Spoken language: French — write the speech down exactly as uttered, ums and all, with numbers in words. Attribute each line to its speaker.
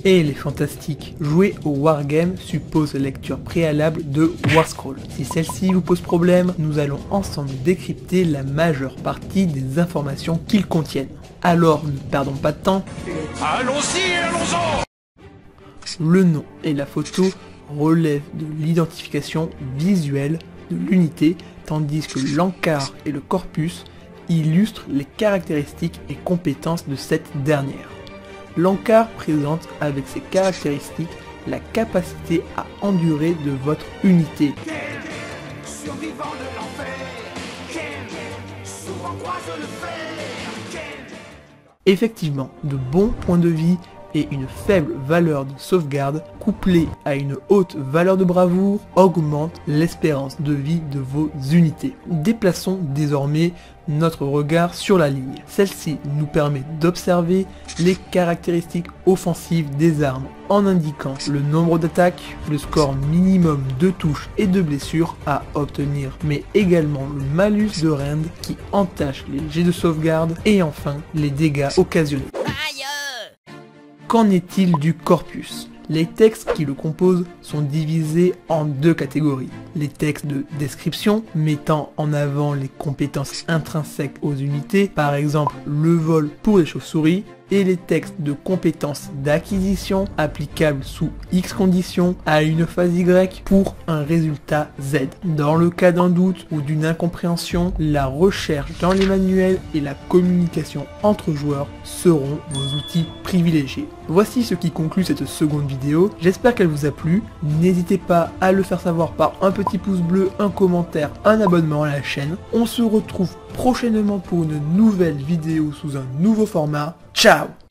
Speaker 1: Et les fantastiques, jouer au wargame suppose lecture préalable de Warscroll. Si celle-ci vous pose problème, nous allons ensemble décrypter la majeure partie des informations qu'ils contiennent. Alors ne perdons pas de temps.
Speaker 2: Allons-y, allons-en!
Speaker 1: Le nom et la photo relèvent de l'identification visuelle de l'unité, tandis que l'encart et le corpus illustrent les caractéristiques et compétences de cette dernière. L'encart présente avec ses caractéristiques la capacité à endurer de votre unité.
Speaker 2: Survivant de l'enfer, souvent croise le fer.
Speaker 1: Effectivement, de bons points de vie et une faible valeur de sauvegarde, couplée à une haute valeur de bravoure, augmente l'espérance de vie de vos unités. Déplaçons désormais notre regard sur la ligne. Celle-ci nous permet d'observer les caractéristiques offensives des armes en indiquant le nombre d'attaques, le score minimum de touches et de blessures à obtenir, mais également le malus de rend qui entache les jets de sauvegarde et enfin les dégâts occasionnés. Qu'en est-il du corpus? Les textes qui le composent sont divisés en deux catégories. Les textes de description, mettant en avant les compétences intrinsèques aux unités, par exemple le vol pour les chauves-souris, et les textes de compétences d'acquisition, applicables sous X conditions à une phase Y pour un résultat Z. Dans le cas d'un doute ou d'une incompréhension, la recherche dans les manuels et la communication entre joueurs seront vos outils privilégiés. Voici ce qui conclut cette seconde vidéo, j'espère qu'elle vous a plu, n'hésitez pas à le faire savoir par un petit pouce bleu, un commentaire, un abonnement à la chaîne. On se retrouve prochainement pour une nouvelle vidéo sous un nouveau format. Ciao!